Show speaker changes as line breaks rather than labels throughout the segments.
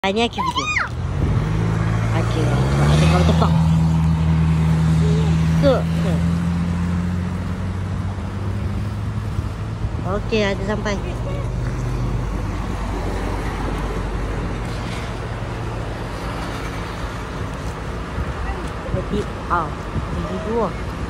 Ini aktiviti. Okey, ada kalau terbang. Ke. Okey, ada sampai. Jadi, ini dua.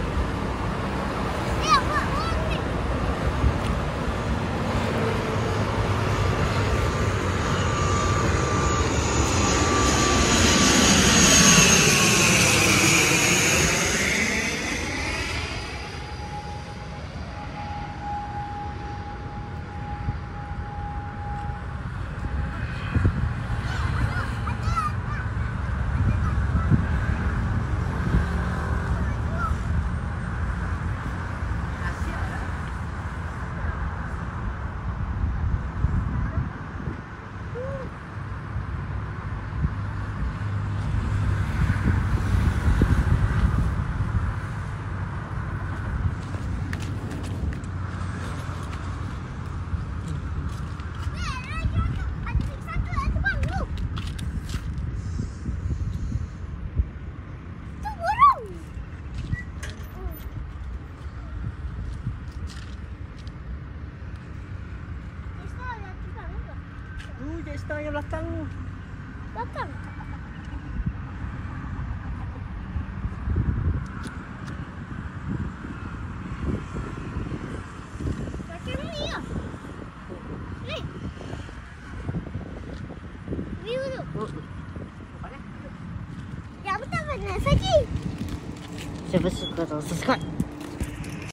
Jetstar yang belakang tu.
Belakang? Belakang ni lah. Ni. View tu. Yang betul mana saja?
Siapa suka tu? Subscribe.